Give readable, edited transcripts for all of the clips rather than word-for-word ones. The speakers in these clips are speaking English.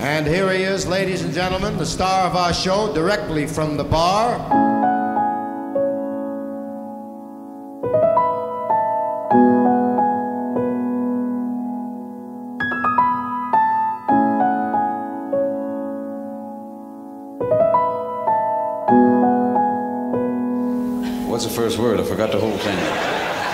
And here he is, ladies and gentlemen, the star of our show, directly from the bar. What's the first word? I forgot the whole thing.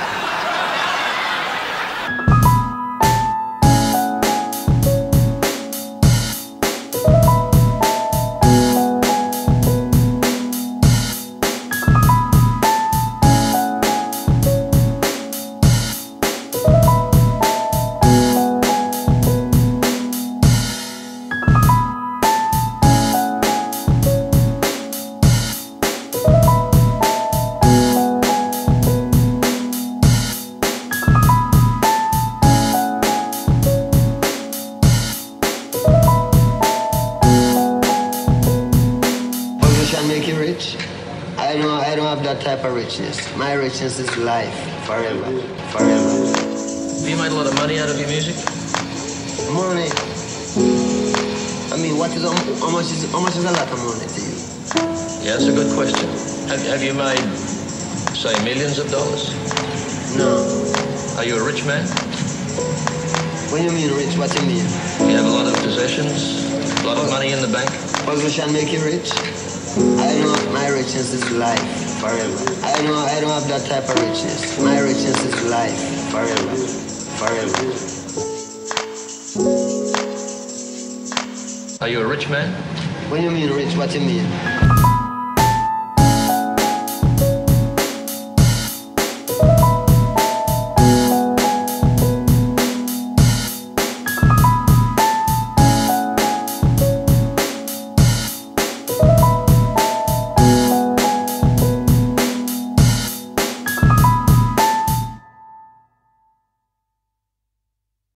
Make you rich? I don't have that type of richness. My richness is life, forever. Have you made a lot of money out of your music? Money? I mean, how much is a lot of money to you? Yeah, that's a good question. Have you made, say, millions of dollars? No. Are you a rich man? When you mean rich, what do you mean? You have a lot of possessions, a lot of money in the bank? Puzzle shall make you rich? I know my richness is life, forever. I don't have that type of richness. My richness is life, forever. Are you a rich man? When you mean rich, what do you mean?